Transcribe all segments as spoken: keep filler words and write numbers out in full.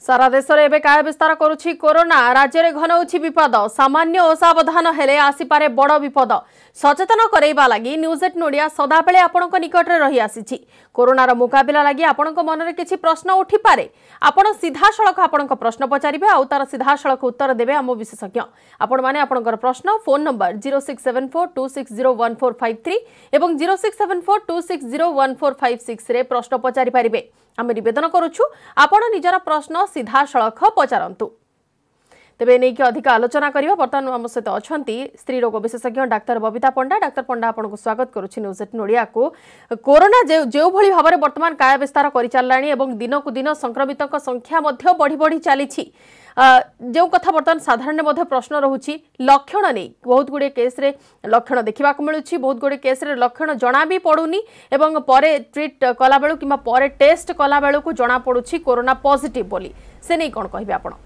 सारा देश में एवं काय विस्तार करुछि कोरोना राज्य में घनौछि विपद सामान्य असावधान हेले आसीपारे बड़ विपद सचेतन करैबा लागि न्यूज एट नोडिया सदाबेले आपणक निकट रे रही आसीछि कोरोनार मुकाबिला लागि आपणक मन रे किछि प्रश्न उठी पारे आपण सीधा सड़क आपणक प्रश्न पचारिबे आ तार सीधा सड़क उत्तर देबे आम विशेषज्ञ आपण माने आपणकर प्रश्न phone number zero six seven four two six zero one four five three एवं zero six seven four two six zero one four five six रे प्रश्न पचारि पारिबे आम निवेदन करुछु आपण निजर प्रश्न सीधा सड़क पचारंतु तेबे नहीं कि अधिक आलोचना करिबा वर्तमान आम सहित अछंती स्त्री रोग विशेषज्ञ डाक्टर बबिता पंडा डाक्टर पंडा आपनको स्वागत करुछि न्यूज एट नोडिया को कोरोना जे जो भली भाबरे वर्तमान काय विस्तार करि चललाणी एवं दिन को दिन संक्रमितक संख्या मध्ये बढ़ी बढ़ी चलीछि जो कथा वर्तमान साधारण मध्ये प्रश्न रहुछि लक्षण नै बहुत गुडे केस रे लक्षण देखिबा को मिलुछि बहुत गुडे केस रे लक्षण जणा भी पडुनी एवं परे ट्रीट कला बेलु किमा परे टेस्ट कला बेलु को जणा पडुछि कोरोना पॉजिटिव बोली से नै कोन कहबे आपण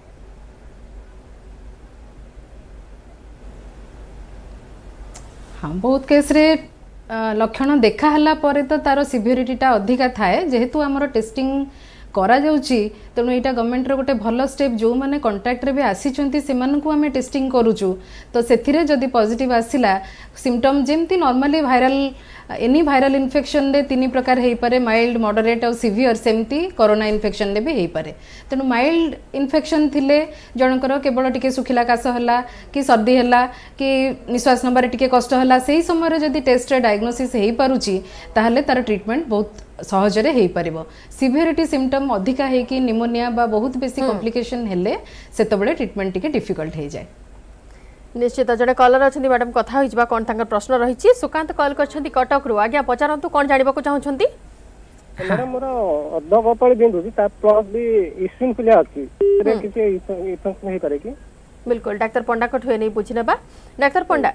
हाँ बहुत केस रे लक्षण देखा हला परे तो तार सिवियरिटीटा अधिका थाए जेहेतु आमर टेस्टिंग करा जाउची तेणु यहाँ गवर्नमेंट गोटे भल स्टेप जो मैंने कंटाक्ट रे भी आसीचंती सेमानकु आमे टेस्टिंग करूचु तो सेथिरे जदि पॉजिटिव आसिला सिम्पटम जेमती normally viral any viral infection रे तीन प्रकार हेई पारे माइल्ड मॉडरेट और सिवियर सेमती कोरोना इन्फेक्शन रे भी हेई पारे तेणु माइल्ड इन्फेक्शन थिले जनकर केवल टिके सुखिला काश होला कि सर्दी होला कि निश्वास नबारे टिके कष्ट होला सेही समय रे जदि टेस्ट रे डायग्नोसिस हेई पारुची ताहले तार ट्रीटमेंट बहुत सहजरे हेई परिबो सिवियरिटी सिम्पटम अधिका हे कि निमोनिया बा बहुत बेसी कॉम्प्लिकेशन हेले सेतबेले ट्रीटमेंट टिके डिफिकल्ट हे जाय निश्चित जड़े कलर अच्छा मैडम कथा हो कौन तंकर प्रश्न रही सुकांत कॉल कर कटक रु आज्ञा पचारतु कौन जानवा चाहते मैडम मोर अध कपाल बिंदुची ता प्लस भी इसिनफिलिया अछि रे किछि इन्फेक्शन हे पारे कि बिल्कुल डाक्टर पंडा को ठुए नहीं पूछि नेबा डाक्टर पंडा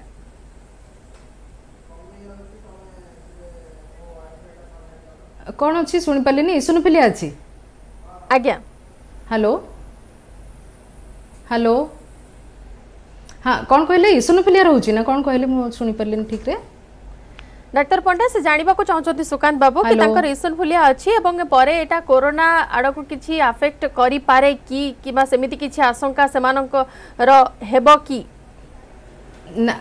कौन अच्छी सुनि पालिनी इसिनफिलिया अछि आज्ञा हेलो हेलो हाँ कौन कहले इसिनोफिलिया रहउची ना कौन कहले मु सुनि परलिन ठीक रे डाक्टर पंडा से जानिबा को चाहछथि सुकांत बाबू कि तांकर इसिनोफिलिया अछि एवं परे एटा कोरोना आडको किछि अफेक्ट करि पारे कि किबा सेमिति किछि आशंका सेमानक र हेबो कि ना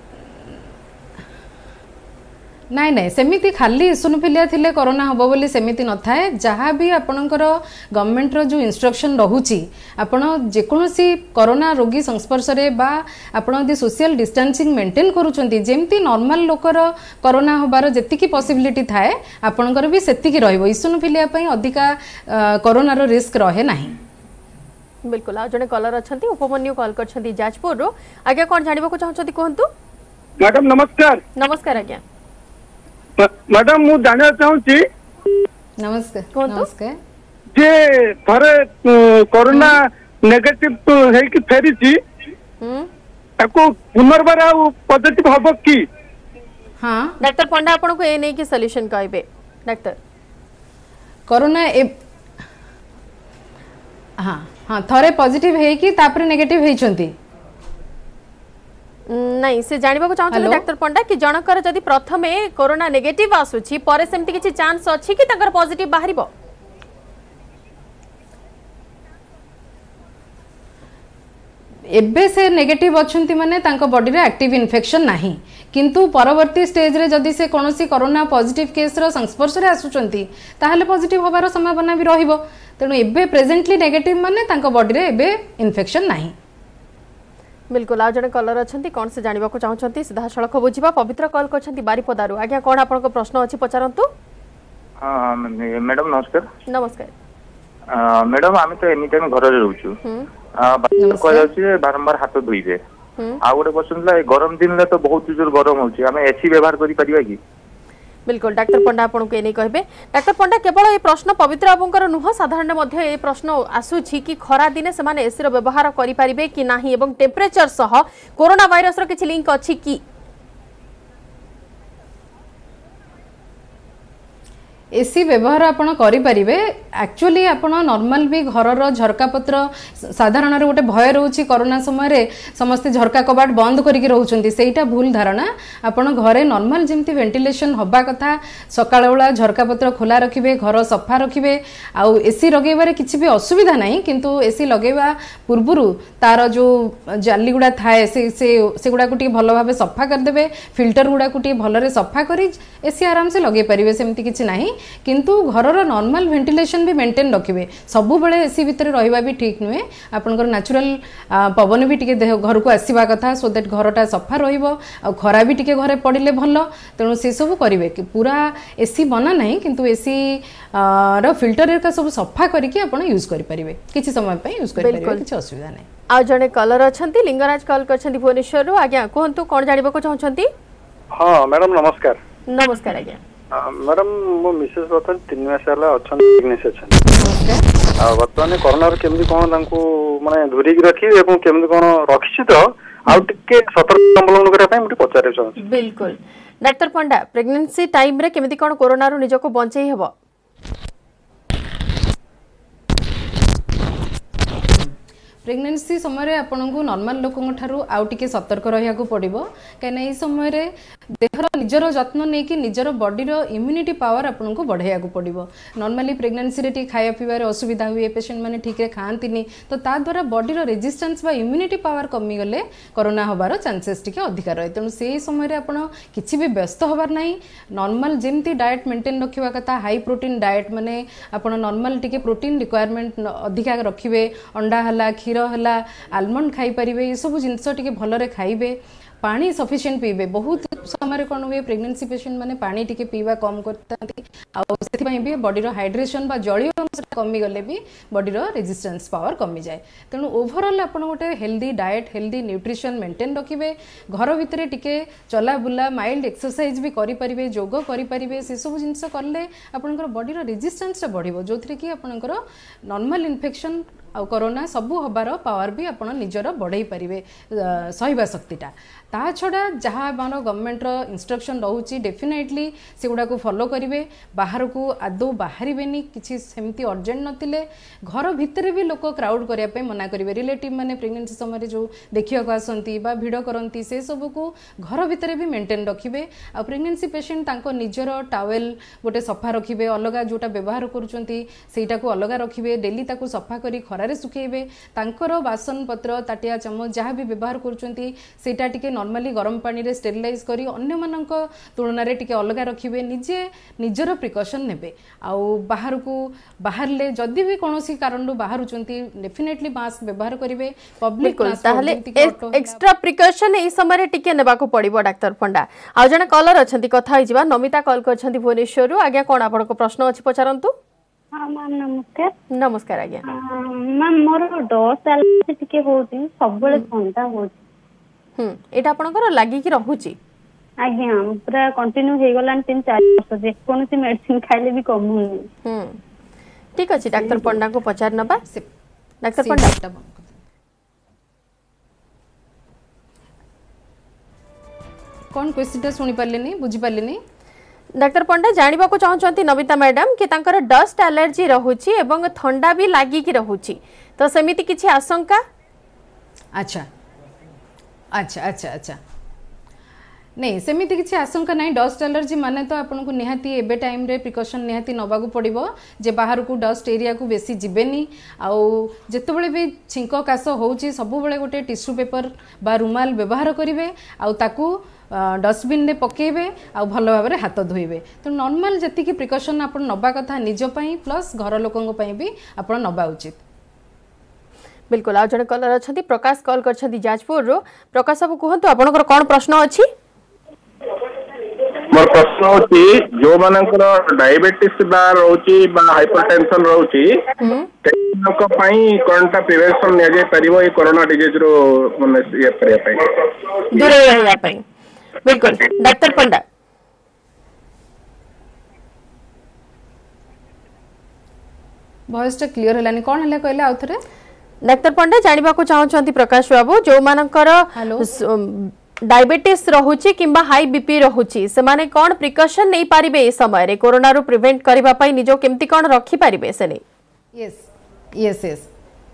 नाई नाई सेमिति खाली इसिनोफिलिया थिले कोरोना हबो बोली सेमिति न थाए जहाँ भी आपणकर गवर्नमेंट रो जो इंस्ट्रक्शन रहुची आपण जेकोसी कोरोना रोगी संस्पर्श रे बा आपण यदि सोशल डिस्टेंसिंग मेंटेन करूचंती जेमती नॉर्मल लोकर कोरोना होबार जेतिकी पॉसिबिलिटी थाए आपणकर भी सेतिकी रहइबो इसिनोफिलिया पई अधिका कोरोना रो रिस्क रहे नाही बिल्कुल आ जने कॉलर अछंती उपमन्यु कॉल करछंती जाजपुर रो आगे कोन जानिबो को चाहछंती कोहंतु मैडम नमस्कार नमस्कार आज्ञा मैडम मु जानिया चाहूची नमस्कार नमस्कार जे थरे कोरोना नेगेटिव है कि फेरीची हम ताको पुनर्बार आ पॉजिटिव हबो कि हां डॉक्टर पंडा आपन को ए नै कि सॉल्यूशन कहबे डॉक्टर कोरोना ए हां हां थरे पॉजिटिव है कि तापर नेगेटिव हेचंती नहीं से जानबा को चाहते डॉक्टर पंडा कि जनकर जदि प्रथमे कोरोना नेगेटिव आसुची परे सेमति किछि चांस अछि कि तकर पॉजिटिव बाहरिबो एबे से नेगेटिव अछंती माने तांको बॉडी रे एक्टिव इन्फेक्शन नाही किंतु परवर्ती स्टेज रे जदि से कोनोसी कोरोना पॉजिटिव केस रो संस्पर्श रे आसुचंती ताहले पॉजिटिव होबार संभावना भी रहिबो तेनु एबे प्रेजेंटली नेगेटिव माने तांको बॉडी रे एबे इन्फेक्शन नाही बिल्कुल आ जने कलर अछंती कोन से जानिबा को चाहछंती सीधा सड़क बुझिबा पवित्र कॉल करछंती बारीपदारु आज्ञा कोन आपन को प्रश्न अछि पचारंतु हां मैडम नमस्कार नमस्कार मैडम आमे तो एनी टाइम घर रे रहउछु आ को जाउछि बारंबार हाथ धोइबे आ गोटे क्वेश्चन ला गरम दिन ले तो बहुत जोर गरम होउछि आमे एसी व्यवहार करि परिबा कि बिल्कुल डाक्टर पंडा आपन को ए नै कहबे डाक्टर पंडा केवल ए प्रश्न पवित्र बाबूंकर नुह साधारण मध्य ए प्रश्न आसुछि कि खरा दिने समान एसी रो व्यवहार करि परिबे कि नाही एवं टेम्परेचर सह कोरोना वायरस रो किछि लिंक अछि कि एसी व्यवहार आपण करें एक्चुअली आपण नॉर्मल भी घर झरका पत्र साधारण गोटे भय रोचे कोरोना समय समस्ते झरका कबाट बंद करके रोचंती सेटा भूल धारणा आपण घरे नॉर्मल जमती वेंटिलेशन हवा कथा सकाळ बेला झरका पत्र खोला रखिबे घर सफा रखिबे आउ एसी लगेबारे किछि भी असुविधा नहीं किंतु एसी लगेबा पूर्वरु तार जो जाली गुडा थाए से से से गुडा को टी भलो भाबे सफा कर देबे फिल्टर गुडा को टी भलरे सफा करी एसी आराम से लगे परिबे सेमती किछि नहीं किंतु घरर नॉर्मल वेंटिलेशन भी मेंटेन रखिबे सबु बेले एसी भितर रहिबा भी ठीक नुहे आपनकर नेचुरल पवन भी टिके घर को आसीबा कथा सो दैट घरटा सफा रहिबो आ खरा भी टिके घरे पड़िले भलो तेणु से सब करिवे कि पूरा एसी बना नहीं किंतु एसी रो फिल्टर का सब सफा करके आपण यूज करि परिबे किछि समय पे यूज करि परिबे किछि असुविधा नहीं आ जने कलर अछंती लिंगराज कॉल करछंती भुवनेश्वर रो आज्ञा कोहंतु कोन जानिबो को चाहछंती हां मैडम नमस्कार नमस्कार आज्ञा मैडम मो मिसेस बतन तीन मास हला अछन प्रेग्नेंसी अछन नमस्कार आ वर्तमान कोरोना रे केमदी कोन तांको माने धुरी रखी एवं केमदी कोन रखिछि तो आ टिके सतर्क अवलंबन करे पय मुटी पचारे छ बिल्कुल डॉक्टर पंडा प्रेग्नेंसी टाइम रे केमदी कोन कोरोना रो निजको बंचै हेबो प्रेग्नेंसी समय आपन को नॉर्मल लोकों ठारू आउ टिके सतर्क रहिया को पड़िबो काना ई समय रे देहर निजर जत्न नै कि निजर बॉडी रो इम्यूनिटी पावर आपन को बढ़ाया को पड़िबो नॉर्मली प्रेग्नेंसी रे टी खाया पीवा रे असुविधा हुए पेशेंट माने ठीक रे खांतिनी तो ता द्वारा बॉडी रो रेजिस्टेंस बा इम्यूनिटी पावर कमी गले कोरोना होबार चांसेस टिके अधिक रहे तेनु सेही समय रे आपन किछि भी व्यस्त होबार नाही नॉर्मल जेमती डाइट मेंटेन रखिबा कथा हाई प्रोटीन डाइट माने आपन नॉर्मल टिके प्रोटीन रिक्वायरमेंट अधिक रखिबे अंडा हला खीर हला आलमंड खाई परिबे ये सब जिंस टिके भलरे खाइबे पानी सफिशिएंट पीबे बहुत समय कौन हुए प्रेग्नेंसी पेशेंट माने पानी टिके पीवा कम करता आ भी बॉडी रो हाइड्रेशन बा जलीय अंश कमी गले भी बॉडी रो रेजिस्टेंस पावर कमी जाए तेणु ओवरऑल आपन गोटे healthy diet healthy nutrition maintain रखिबे घर भितरे टिके चला बुला माइल्ड एक्सरसाइज भी करि परिबे योग करि परिबे से सब जिंस करले आपनकर बॉडी रो रेजिस्टेंस बढ़िबो जोथरे कि आपनकर नॉर्मल इन्फेक्शन आ कोरोना सबू हबार पावर भी आप निजर बढ़ई पारे सहवा शक्तिटा ता छड़ा जहाँ आम गवर्नमेंट इंस्ट्रक्शन रोचे डेफिनेटली से गुड़ा को फॉलो करेंगे बाहर को आदौ बाहर किसी सेमती अर्जेंट नथिले घर भितर भी लोक क्राउड करने मना करेंगे रिलेटिव माने प्रेग्नेंसी समय जो देखा आसती भिड़ करती से सब को घर भितर भी मेंटेन रखिए आ प्रेग्नेंसी पेशेंट तांको निजर टावेल गोटे सफा रखिए अलग जोटा व्यवहार करूटा को अलग रखिए डेली ताको सफा करी खरारे सुखेबे तांकर बासन पत्र ताटिया चमच जहाँ भी व्यवहार करूटा टिके नॉर्मली गरम पानी रे स्टेरिलाइज करी अन्य मानक तुलना रे टिके अलग रखिए निजे निजर प्रिकॉशन नेबे आउ बाहर को बाहर ले जदि भी कोनोसी कारण बाहर चंती डेफिनेटली मास्क व्यवहार करिवे पब्लिक ट्रांसपोर्ट एक्स्ट्रा प्रिकॉशन ए समय रे टिके नेबा को पड़िबो डॉक्टर पंडा आ जने कॉलर अछंती कथा होई जिबा नमिता कॉल करछंती भुवनेश्वर रु आज्ञा कोन आपन को प्रश्न अछि पचारंतु हाँ मैम नमस्कार नमस्कार आज्ञा मैम मोर डोज एलर्जी टिके होउची सबले ठंडा होउची हम्म एटा आपनकर लागि कि रहूची आज्ञा पूरा कंटिन्यू हे गलान तीन चार वर्ष जे कोनसी मेडिसिन खाइले भी कम होनी हम्म ठीक अछि डॉक्टर पंडा को पचार नबा डॉक्टर पंडा कौन क्वेश्चन सुनी पारलेनी बुझी पारलेनी डॉक्टर पंडा जानवा को चाहते नमिता मैडम कि तांकर डस्ट एलर्जी रहूची एवं ठंडा भी लागी कि रहूची तो सेमिति किछि आशंका अच्छा अच्छा अच्छा अच्छा नहीं सेमिति किछि आशंका नहीं डस्ट एलर्जी माने तो आपन को निहाती एबे टाइम रे प्रिकॉशन निहाती नबा को पड़िबो जे बाहर को डस्ट एरिया को बेसी जिबेनी आउ जेतेबेले भी छिंको कास होउची सब बेले गोटे टिश्यू पेपर बा रुमाल व्यवहार करिवे आउ ताकू डस्टबिन रे पकेबे आ भल भाव में हाथ धोइबे तो नॉर्मल जति प्रिकॉशन आप नबा कथा निज पई प्लस घर लोकों पई भी आप नबा उचित बिल्कुल आ जने कलर अछंती प्रकाश कॉल करछंती जाजपुर रो प्रकाश बाबू कहंतु आपनकर कोन प्रश्न अछि मोर प्रश्न होची जो मानकर डायबिटीज बा रोची बा हाइपरटेंशन रोची तेनक पई कोनटा प्रिवेंशन ने जाय परिबो ए कोरोना डिजीज रो माने ये परिया पई दूर रहया पई बिल्कुल डॉक्टर पंडा वॉइस टा क्लियर हलानी कोन हला कहले आउथरे डॉक्टर पंडा जानबा को चाहछंती प्रकाश बाबू जो मानकर डायबिटीज रहुची किंबा हाई बीपी रहुची से माने कौन प्रिकॉशन नहीं पारिबे ए समय रे कोरोना रु प्रिवेंट करबा पई निजो केमती कौन रखी पारिबे से नहीं? यस यस यस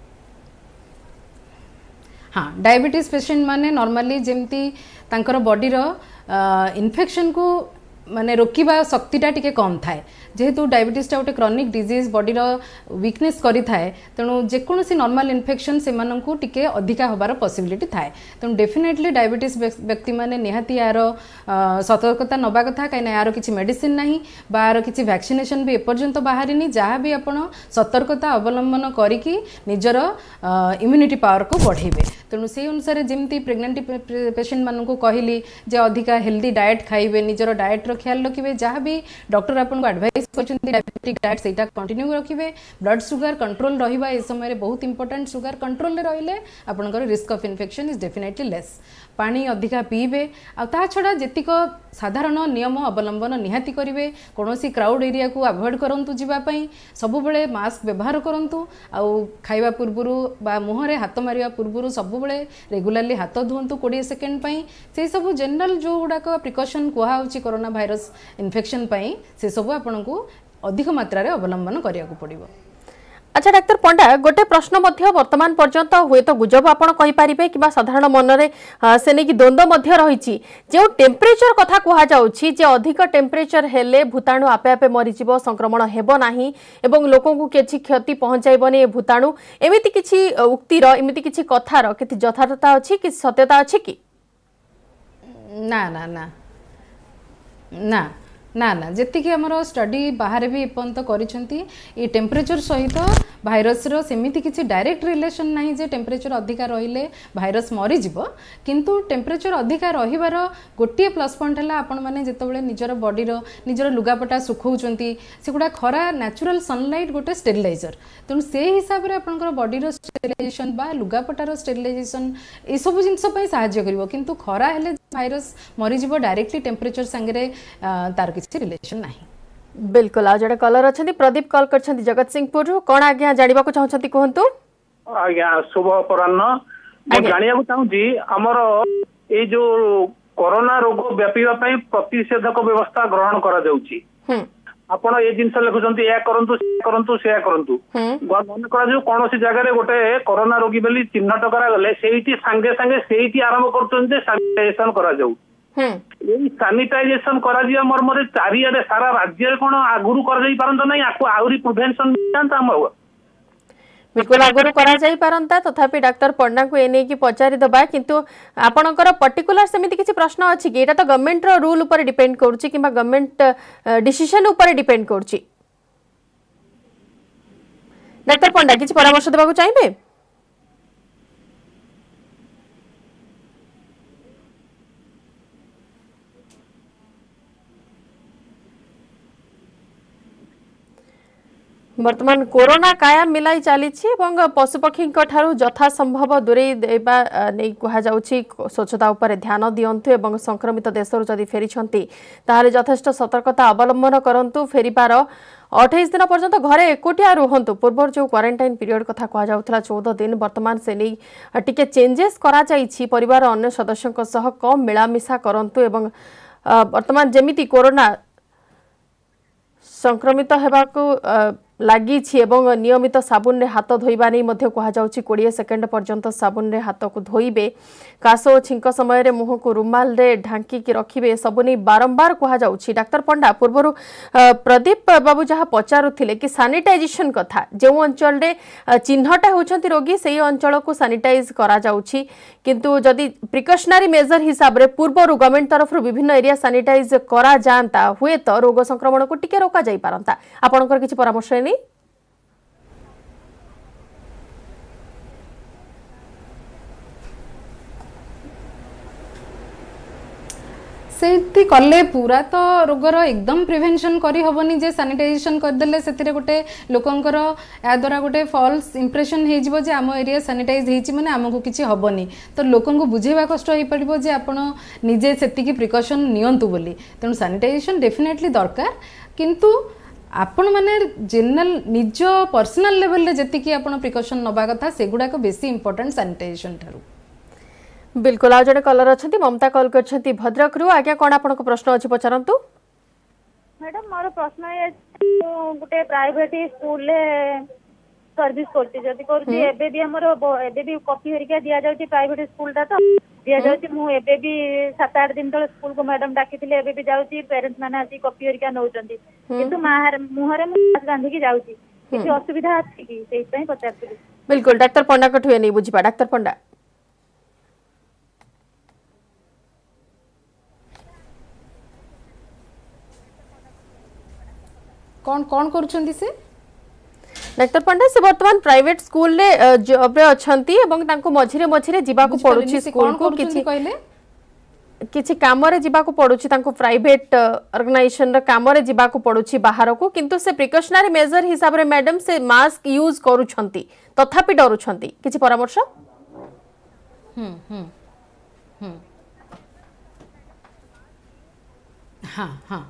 हाँ डायबिटीज पेशेंट माने नॉर्मली जेमती तांकर बॉडी रो इन्फेक्शन को माने रोकिबा शक्तिटा टिके कम थाए जेहेतु डायबिटीज टा गोटे क्रॉनिक डिजीज बॉडी रो वीकनेस करी थाए तेणु जेकोसी नॉर्मल इन्फेक्शन से माननकु टिके अधिका होबार पॉसिबिलिटी थाए तेणु डेफिनेटली डायबिटीज व्यक्ति माने निहाती यार सतर्कता नबा कथा कहीं यार किसी मेडिसिन नहीं बा यार किसी वैक्सीनेशन भी एपर्यंत बाहरी जहाँ भी आपण सतर्कता अवलंबन करिकी निजर इम्यूनिटी पावर को बढ़ेबे तेणु से अनुसार जमती प्रेग्नेंट पेशेंट मानू कहली जे अधिका हेल्दी डाएट खाइबे निजर डाएट ख्याल रखिए जहाँ भी डॉक्टर आपको एडवाइस करछन्ती डायबिटिक डाएट सेटा कंटिन्यू रखिए ब्लड सुगर कंट्रोल रहिबा ए समय बहुत इंपोर्टेंट सुगर कंट्रोल रे रहिले आपनकर risk of infection is definitely less पानी अधिका पीबे आ ता छड़ा जेतिक साधारण नियम अवलंबन निहाती करिवे कोनोसी क्राउड एरिया को अवॉइड करंतु जीवा पई सब बेले मास्क व्यवहार करंतु आ खाइबा पूर्वरु बा मुह रे हाथ मारिया पूर्वरु सब बेले रेगुलरली हाथ धुंतु बीस सेकेंड पई से सब जनरल जो गुडा को प्रिकॉशन कोहा होची कोरोना वायरस इन्फेक्शन पई से सब आपनकु अधिक मात्रा रे अवलंबन करिया को पड़िबो। अच्छा डाक्टर पंडा गोटे प्रश्न मध्य वर्तमान पर्यंत हुए तो गुजब आपण कहि पारिबे किबा साधारण मन रे से नै कि द्वंद्व मध्य रहिछि जे टेम्परेचर कथा कुहा जाउछि जे अधिक टेम्परेचर हेले भूताणु आपे आपे मरि जिवो संक्रमण हेबो नाही एवं लोकन को किछि क्षति पहुंचाइबोनी ए भूताणु एमिति किछि उक्ति रो एमिति किछि कथा रो किछि यथार्थता अछि कि सत्यता अछि कि ना ना ना ना ना ना जेति कि हमरो स्टडी बाहर भी एपंत करिसेंती ए टेम्परेचर सहित भाइरस रो सेमिति किछि डायरेक्ट रिलेशन नाही जे टेम्परेचर अधिका रहिले भाइरस मरि जिवो किंतु टेम्परेचर अधिका रहिबार गोटिए प्लस पॉइंट हला आपण माने जेतबेले निजर बॉडी रो निजर लुगापटा सुखौचंती सेगुडा खरा नेचुरल सनलाइट गोटे स्टेरिलाइजर तेनु से हिसाब रे आपनकर बॉडी रो स्टेरिलाइजेशन बा लुगापटा रो स्टेरिलाइजेशन ए सब जिंस पई सहाय्य करिवो किंतु खरा हेले भाइरस मरि जिवो डायरेक्टली टेम्परेचर संगे तार किसी रिलेशन नहीं। बिल्कुल आ जड़े कलर अच्छा प्रदीप कॉल कर जगत सिंहपुर कौन आज्ञा जाना चाहते कहतु आज्ञा शुभ अपराह्न जाना चाहूँगी आमर ये जो कोरोना रोग व्यापीवा प्रतिषेधक व्यवस्था ग्रहण करा जाउची आपण ए जिनस लिखुचंती या करंतु से करंतु से करंतु मन करा जो कोनोसी जगह रे गोटे कोरोना रोगी बेली चिन्हट करा गले सेहिति संगे संगे सेहिति आरंभ करतुन जे सैनिटाइजेशन करा जाउ सानिटाइजेशन करा जिया मर्मरे चारियारे सारा राज्य कोन आगुरु कर जाई परंत नै आकु आउरी प्रिवेंशन जानता हम बिल्कुल आगुरु करा जाई परंता तथापि डॉक्टर पंडा को एने की पचारि दबा किंतु आपनकर पर्टिकुलर समिति किछि प्रश्न अछि कि एटा तो गवर्नमेंट रो रूल ऊपर डिपेंड करूछि किबा गवर्नमेंट डिसीजन ऊपर डिपेंड करूछि डॉक्टर पंडा किछि परामर्श देबा को चाहिबे वर्तमान कोरोना काया मिलाई चली पशुपक्षी यथा संभव दूरे देवा नहीं कह स्वच्छता उपर ध्यान दिंतु एवं संक्रमित देशर जदि फेरी ताहले यथेष्ट सतर्कता अवलंबन करंतु फेरिबार अठाईस दिन पर्यंत घरे एकोटिया रुहंतु पूर्व जो क्वारंटाइन पीरियड कथा कह जाउथला चौदह दिन वर्तमान से नहीं टिके चेंजेस करा जाइछि परिवार अन्य सदस्यों सह कम मिलामिशा करंतु एवं वर्तमान जेमिति कोरोना संक्रमित हेबाकू लगी नियमित साबुन रे हाथ धोइबा नहीं मध्य कहा जाउछि बीस सेकेंड पर्यंत साबुन रे हाथ को धोइबे काश और छिंक समय रे मुह को रुमाल रे ढांकी की रखिबे सब नहीं बारंबार कहा जाउछि डॉक्टर पंडा पूर्व प्रदीप बाबू जहाँ पचारुथिले कि सैनिटाइजेशन कथा जो अंचल रे चिन्हटा होछंती रोगी सेही अंचल को सैनिटाइज करा जाउछि किंतु जदि प्रिकॉशनरी मेजर हिसाब रे पूर्व गवर्नमेंट तरफ विभिन्न एरिया सैनिटाइज करा जानता हुए तो रोग संक्रमण को टिके रोका जाई पारंता आपनकर किछि परामर्श नै सेति कले पूरा तो रोगर एकदम प्रिवेंशन करी हबनी जे सैनिटाइजेशन कर देले सेतिरे गोटे लोकंकर या द्वारा गोटे फॉल्स इंप्रेशन हे जिवो जे आम एरिया सैनिटाइज हेछि माने हमकु किछि हबनी तो लोकन को बुझेबा कष्ट होई पड़िबो जे आपण निजे सेति की प्रिकॉशन नियंतु बोली तेनु सैनिटाइजेशन डेफिनेटली दरकार किंतु आपण माने जनरल निज पर्सनल लेवल रे जेति की आपण प्रिकॉशन नबा कथा सेगुडा को बेसी इंपोर्टेंट सैनिटाइजेशन थारु बिल्कुल आज जड़े कलर अच्छा ममता कॉल कर भद्रक रु आज्ञा कौन आप प्रश्न अच्छी पचारतु मैडम मोर प्रश्न ये गोटे प्राइवेट स्कूल सर्विस करती जदि करती एबे भी हमर एबे भी कॉपी हरिका दिया जाउची प्राइवेट स्कूल ता तो दिया जाउची मु एबे भी सात आठ दिन तले स्कूल को मैडम डाकिथिले एबे भी जाउची पेरेंट्स माने आसी कॉपी हरिका नउचंती किंतु माहर मुहरे मास्क बांधी की जाउची किसी असुविधा अछि कि सेहि पई पचारती बिल्कुल डॉक्टर पंडा कठुए नहीं बुझिपा डॉक्टर पंडा कौन कौन करूछंती से डॉक्टर पंडा से वर्तमान प्राइवेट स्कूल ले जॉब रे अछंती एवं तांको मझिरे मझिरे जिबा को पडुची स्कूल को किछि कहले किछि काम रे जिबा को पडुची तांको प्राइवेट ऑर्गेनाइजेशन रे काम रे जिबा को पडुची बाहर को किंतु से प्रिकॉशनरी मेजर हिसाब रे मैडम से मास्क यूज करूछंती तथापि डरुछंती किछि परामर्श हम्म हम्म हम्म हां हां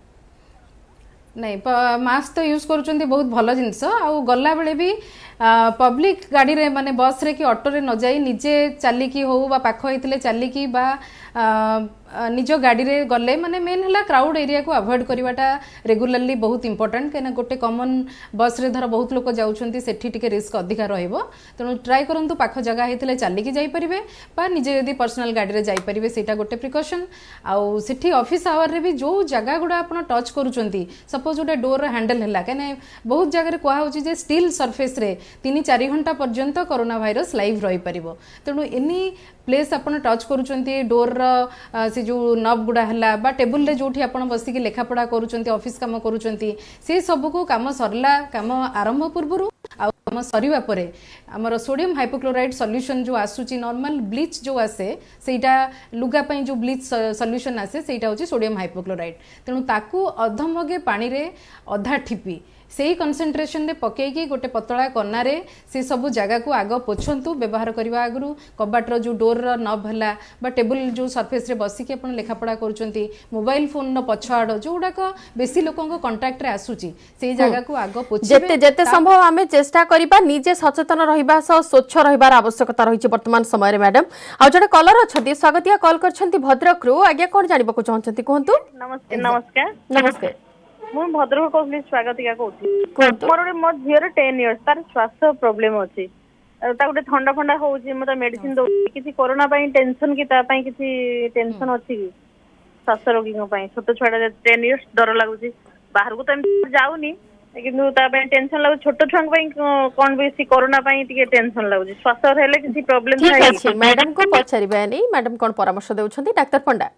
नहीं मास्क तो यूज करूछंती बहुत भल जिनस आउ गला बेले भी पब्लिक गाड़ी रे माने बस रे कि ऑटो रे न जाई निजे चालिकी हो बा पाख होइतले चालिकी बा निज गाड़ी रे गले माने मेन हला क्राउड एरिया को अवॉइड करवाटा रेगुलरली बहुत इंपोर्टेंट केना गोटे कॉमन बस रे धर बहुत लोक जाउछंती सेठी टिके रिस्क अधिका रहइबो तनो ट्राई करंतु पाख जगह हेतले चालिकी जाई परिबे बा निजे यदि पर्सनल गाड़ी रे जाई परिबे सेटा गोटे प्रिकॉशन आउ सेठी ऑफिस आवर रे भी जो जगह गुडा आपण टच करूछंती सपोज गोटे डोर हैंडल हला केना बहुत जगह रे कोहा होची जे स्टील सरफेस रे तीन चार घंटा पर्यंत कोरोना वायरस लाइव रही परिबो तेणु एनी प्लेस आपण टच करूछंती डोर से जो नब गुडा हला बा टेबल रे जोठी आपण बसी के लेखा पढ़ा करूछंती ऑफिस काम करूछंती से सब को काम सरला काम आरंभ पूर्वरु आ काम सरीवा परे हमर सोडियम हाइपोक्लोराइड सॉल्यूशन जो आसुची नॉर्मल ब्लीच जो आसे सेटा लुगा पई जो ब्लीच सॉल्यूशन आसे सेटा होची सोडियम हाइपोक्लोराइड तेणु ताकू अधमगे पानी रे अधा ठिपी सेही कंसंट्रेशन रे पकेकी गोटे पतला कन्ना रे से सब जगह को आग पोछंतु व्यवहार करबा आगरु कबाट रो जो डोर रो नब हला बा टेबल जो सरफेस रे बसी के अपन लेखा पढ़ा करूचंती मोबाइल फोन रो पछाड़ जोडा को बेसी लोकन को कांटेक्ट रे आसुची से जगह को आग पोछबे जते जते संभव हमें चेष्टा करिबा निजे सचेतन रहिबा स स्वच्छ रहिबार आवश्यकता रहिछि वर्तमान समय रे मैडम आ जडे कलर अछती स्वागतिया कॉल करछंती भद्रक रु आगे कोन जानिबा को चाहछंती कोहंतु नमस्ते नमस्कार नमस्ते मु भद्रक कहली स्वागतिका कहूँ मोर मो झीर टेन इयर्स तार स्वास्थ्य प्रोब्लेम अच्छी गोटे थंडा फंडा होउची मत मेडिसिन दउची किसी कोरोना पई टेंशन की ता पई किसी टेंशन अछि की स्वास्थ्य रोगी को पई छोट छोटा टेन इयर्स डर लागुची बाहर को त जाउनी किंतु ता पई टेंशन लागु छोट छंग पई कोन बेसी कोरोना पई टिके टेंशन लागुची स्वास्थ्य हेले किसी प्रॉब्लम ठीक अछि मैडम को पछारिबा नै मैडम कोन परामर्श देउछंती डॉक्टर पंडा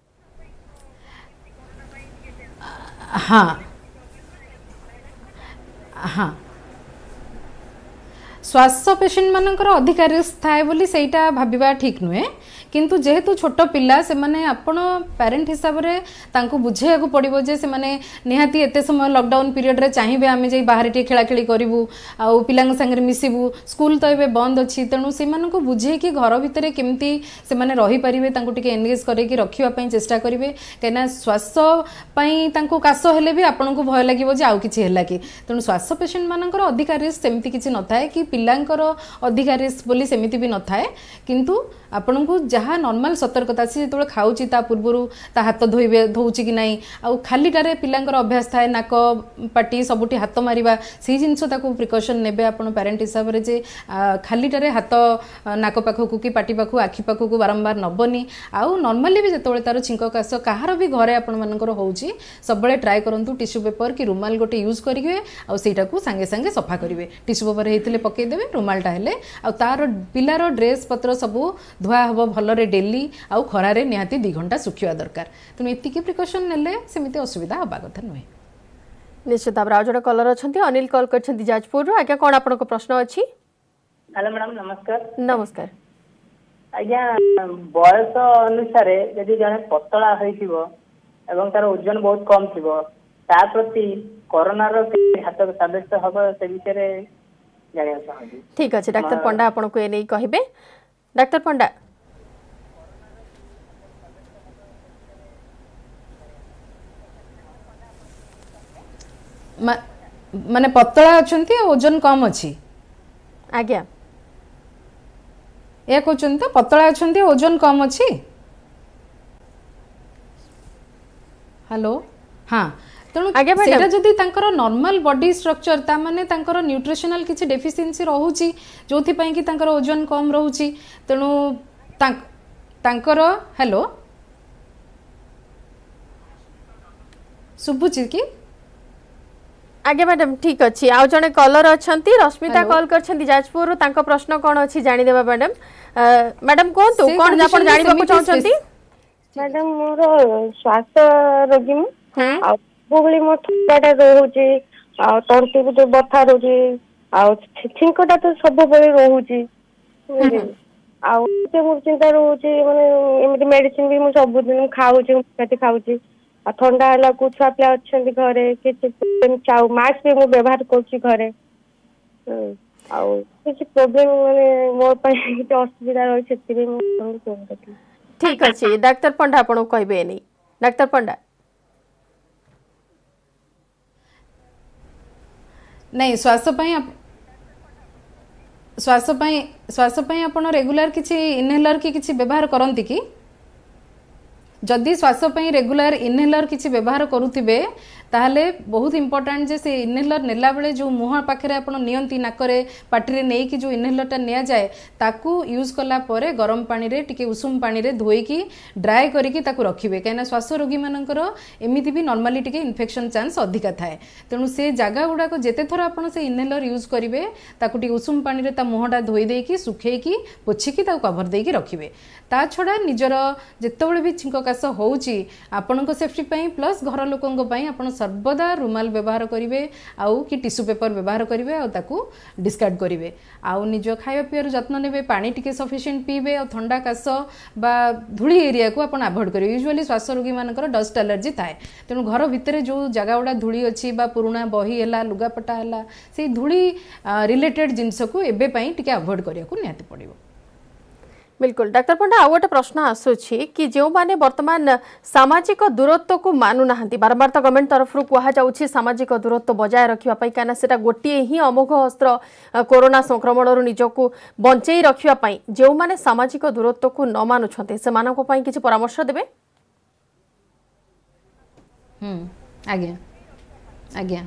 हाँ हाँ स्वास्थ्य पेशेंट मानकर अधिका रिस्क थाए बोली सेटा भाबिबा ठीक नुहे किंतु जेहेतु छोट पिला से माने आपण पेरेंट हिसाब रे तांको बुझेया को पड़िबो जे से माने निहाती एते समय लॉकडाउन पीरियड रे चाहिबे आमे जे बाहर टी खेला खेली करिवु आ पिलांग संगे मिसिबु स्कूल तो एबे बंद अछि तेनु से माने को बुझे कि घर भितरे केमती से माने रही परिबे तांको टिके एंगेज करे कि रखिबा पई चेष्टा करिवे केना स्वास्थ्य पई तांको कासो हेले भी आपण को भय लागिवो जे आउ किछि हेला कि तेनु स्वास्थ्य पेशेंट मानकर अधिका रिस्क सेमती किछि नथाय कि पिलांकर अधिका रिस्क बोली सेमिति भी नथाय किंतु आपण को जहाँ नॉर्मल सतर्कता सी जो खाऊची ता पूर्वरु ता हाथ धोइबे धोउची कि नाही आ खालीटारे पिलांकर अभ्यास थाए नाक पाटी सबुटी हाथ मारिबा से जिनस ताको प्रिकॉशन नेबे आपण पेरेंट हिसाब रे जे खालीटारे हाथ नाक पाखकु कि पाटी पाखु आखि पाखकु बारंबार नबनी आ नॉर्मली भी जतोळे तार छिंक कास कहार भी घरे आपण मानकर होउची सबले ट्राई करंतु टिश्यू पेपर कि रुमाल गोटे यूज करिवे आ सेटा को संगे संगे सफा करिवे टिश्यू पेपर हेतिले पके देबे रुमालटा हेले आ तार पिलार ड्रेस पत्र सब धुआ हबो भल रे डेली आउ खरारे निहाती दो घंटा सुखिवा दरकार तनु एतिकी प्रिकॉशन नेले सेमिति असुविधा हबा कथा नहे निश्चित भाव आज कलर अछंती अनिल कॉल करछंती जाजपुर रो आज्ञा कोन आपन को प्रश्न अछि हेलो मैडम नमस्कार नमस्कार आज्ञा बयस अनुसार यदि जने पतला होइथिबो एवं तार ओजन बहुत कम थिबो ता प्रति कोरोना रो हाथ साब्यस्त हबो से विषय रे जानिया चाहबी ठीक अछि डॉक्टर पंडा आपन को ए नै कहिबे डॉक्टर पंडा माने पतला अछंती ओजन कम अछि आज्ञा या कहते तो पतला अच्छा ओजन कम अच्छी हेलो हाँ तेणु जदि नॉर्मल बॉडी स्ट्रक्चर ता माने तांकर न्यूट्रिशनल किसी डेफिशिएंसी रहउची जोथि पई कि तांकर ओजन कम रहउची तेणु तांकर हेलो सुबुची कि आगे मैडम ठीक अच्छी आउ जने कॉलर अछंती रश्मिता कॉल करछंती जाजपुर तांको प्रश्न कोन अछि जानि देबा मैडम मैडम कोन तो कोन आपण जानि बाकू चाहछंती मैडम मोर श्वास रोगी मु आ बोबली मो थकाटा रहउची आ तंती गुटे बथा रहउची आ छिंकटा तो सब बेले रहउची आ से मो चिंता रहउची माने एमति मेडिसिन भी मु सब दिन खाउची कति खाउची आ ठंडा हला को छुआ पिला अछंती घरे किछि चाउ मास्क भी मु व्यवहार करछि घरे आ किछि प्रॉब्लम माने मोर पई किछि असुविधा रहै छति भी मु फोन करथि ठीक अछि डॉक्टर पंडा आपण कहबे नै डॉक्टर पंडा नहीं श्वास श्वास श्वास आपण रेगुलर किसी इनहेलर की किसी व्यवहार करती कि जदि श्वास रेगुलर इनहेलर किसी व्यवहार करुथिबे ताहले बहुत इंपोर्टेंट जे से इनहेलर नेला बेले जो मुह पाखे आप नियंती नाकरे पाटी नहीं कि जो इनहेलरटा निया जाए ताकू यूज कला परे गरम पानी रे टिके उषुम पानी रे धोईकी ड्राई करिकी ताकू रखिबे कहीं श्वास रोगी मानकर एमिति भी नॉर्मली टिके इन्फेक्शन चांस अधिका थाए तेणु से जगह गुड़ाक जेते थर आप से इनहेलर यूज करेंगे ताकू टिके उषुम पानी रे ता मुहटा धोई देकी सुखेकी पोछिकी ताकू कवर देकी रखिबे ता छड़ा निजर जेतेबेले भी छिंक काश होउची आपनको सेफ्टी पई प्लस घर लोकंक पई आपण सर्वदा रुमाल व्यवहार करेंगे आउ कि टिश्यू पेपर व्यवहार करेंगे आ ताकू डिस्कार्ड करेंगे आउ निज खाଇବା पियर जत्न नेबे पानी टिके सफिशिएंट पीबे और ठंडा काश बा धूली एरिया को आपण अवॉइड करेंगे यूजुअली श्वास रोगी मानकर डस्ट एलर्जी थाए तेणु घर भितर जो जगह गुड़ा धूली अच्छी बा पुराना बही है लुगापटा है से धूली रिलेटेड जिनस को एबे पई टिके अवॉइड करिया को निहाती पड़िबो बिल्कुल डॉक्टर पंडा आउ गोटे प्रश्न आसुछि कि जो माने वर्तमान सामाजिक दूरत्व को मानु नाहंती बारंबार तो गवर्नमेंट तरफ कहा जाउछि सामाजिक दूरत्व बजाय रखिबा पई काना सेटा गोटिए ही अमोघ अस्त्र कोरोना संक्रमण रु निजको बंचेई रखिबा पई जो माने सामाजिक दूरत्व को न मानु छते से मानको पई किछि परामर्श देबे हम आज्ञा आज्ञा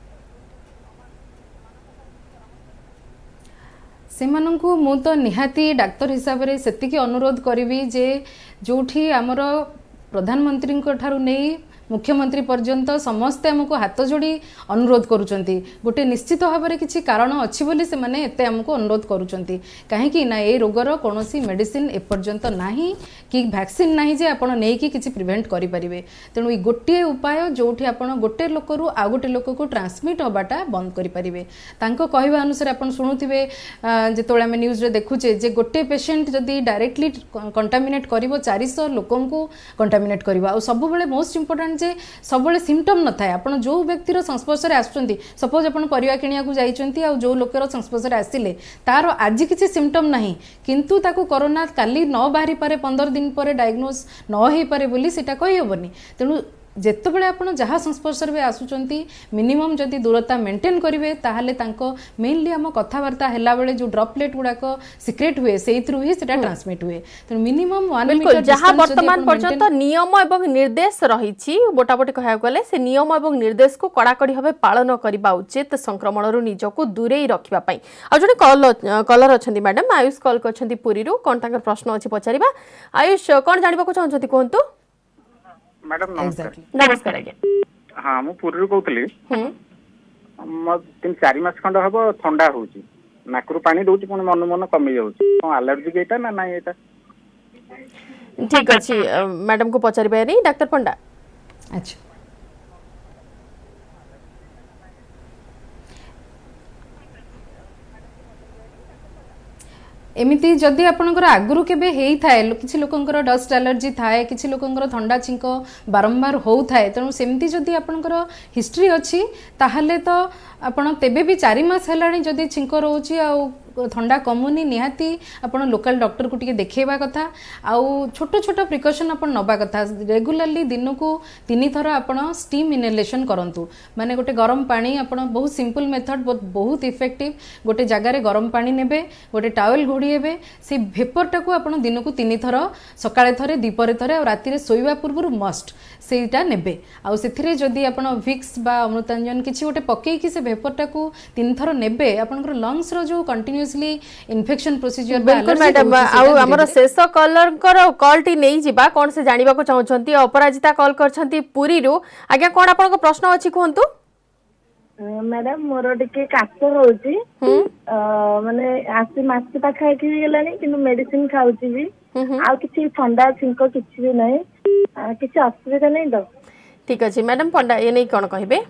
से मानू मु तो निहाती डाक्तर हिसाब से सेतिकी अनुरोध करी जे जोठी आमर प्रधानमंत्री ठारू नहीं मुख्यमंत्री पर्यंत समस्ते आमको हाथ जोड़ी अनुरोध करुचंती गोटे निश्चित भाव में किसी कारण अच्छी बोली से माने एते आमको अनुरोध करुचंती कहीं ना ये रोगर कौन मेडिसिन एपर्यंत नाही कि वैक्सीन नाही जे आपण नहीं कि किसी प्रिवेंट करि परिबे तेणु गोटे उपाय जोठी आपण गोटे लोक रु आ गोटे लोक को ट्रांसमिट होबाटा बंद करि परिबे तांको कहवा अनुसार आपण सुनुथिबे जेतोळे आमे न्यूज रे देखुचे जे गोटे पेशेंट जदी डायरेक्टली कंटामिनेट करिवो चार सौ लोकन को कंटामिनेट करिवो आ सब बेले मोस्ट इंपोर्टेंट जे सब सिम्पटम न थाए आपण जो व्यक्तिर संस्पर्श रे आसुचंती सपोज आपण परिवा किनिया को जाइचंती आ जो लोकर संस्पर्श रे आसिले तार आज किसी सिम्पटम नाही किंतु ताकू कोरोना काली न बाहरी पारे पंद्रह दिन पर डायग्नोस न होई पारे बोली सेटा कहि होबनी तेणु जेतेबेले आपण जहाँ संस्पर्श में आसुचंती मिनिमम जदि दूरता मेंटेन करेंगे ताहले तांको मेनली आम कथबार्ता हैला बेले जो ड्रॉपलेट गुड़ाक सिक्रेट हुए सेइथरु ही सेटा ट्रांसमिट हुए तेणु मिनिमम वन मीटर जहाँ वर्तमान पर्यंत नियम एवं निर्देश रही बोटाबोटी कह गले से नियम एवं निर्देश को कड़ाकड़ी भाव पालन करने उचित संक्रमण निजक दूरे रखापी आ जो कल कलर अच्छा मैडम आयुष कल कर पुरी कौन तांकर प्रश्न अच्छी पचारिबा आयुष कौन जानबा चाहते कहतु मैडम नमस्कार नमस्कार आज्ञा हाँ मु पुरी कहतली मो तीन चार मास खंड हम ठंडा होउची नाकरू पानी दउची पुणी मन मन कमी जाउची कोन एलर्जी के एटा ना नाही एटा ठीक अछि मैडम को पचारिबा नहीं डॉक्टर पंडा अच्छा एमिति जदि आपनकर आगुरु केबे हेई थाए किछि लोकंकर डस्ट एलर्जी थाए किछि लोकंकर ठंडा छिंक बारंबार होउ थाए तेणु सेमती जदि आपनकर हिस्ट्री अछि ताहले तो आपण तेबे भी चार मास हेलाणी जदि छिंक रहउची आ थंडा कमुनी निहाती आपण लोकल डॉक्टर को टिके देखैबा कथा आउ छोट छोट प्रिकॉशन आपण नबा कथा रेगुलरली दिन को तीन थर आपण स्टीम इनहेलेशन करंतु माने गोटे गरम पानी आपण बहुत सिंपल मेथड बहुत इफेक्टिव गोटे जगह रे गरम पानी नेबे गोटे टावेल घोड़ी हेबे से भेपर टाको आपण दिन को तीन थर सकाळे थरे दीपरे थरे और राति रे सोइबा पूर्व मस्ट सेटा नेबे आउ सेथिरे जदी आपण विक्स बा अमृतांजन किछि गोटे पकेई कि से भेपर टाको तीन थर नेबे आपनकर लंग्स रो जो कंटीन्यूअसली इन्फेक्शन प्रोसीजर बिल्कुल मैडम आउ हमर शेष कलर कर कॉल टी नै जिबा कोन से जानिबा को चाहछंती अपराजिता कॉल करछंती पुरी रो आज्ञा कोन आपन को प्रश्न अछि कोहंतु मैडम मोर टिके काश होउची माने आसी मास पाखा कि गेलानी किंतु मेडिसिन खाउची भी आ किछि ठंडा छिंको किछि भी नै किछि असुविधा नै दो ठीक अछि मैडम पंडा ए नै कोन कहबे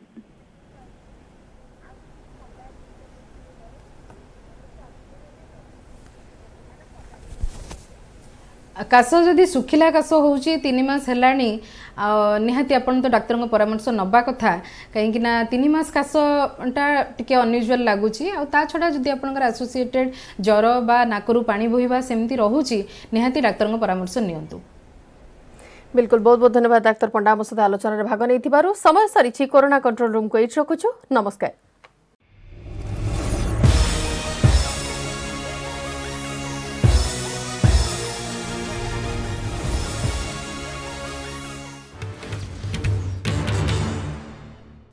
काश जदि सुखिला काश होउची तीन मास हेलानी निहाती आपण तो डाक्टर को परामर्श नबा कथा कहीं ना तीन मास काशटा टिके अनयूजुअल लगुची आ ता छडा जदि आपनकर एसोसिएटेड ज्वर बा नाकरू पानी बोहिबा सेमती रहूची निहाती डाक्टर को परामर्श नियंतु बिल्कुल बहुत बहुत धन्यवाद डाक्टर पंडा आम सहित आलोचना भाग नहीं समय सरी कोरोना कंट्रोल रूम को एट रखुछु नमस्कार।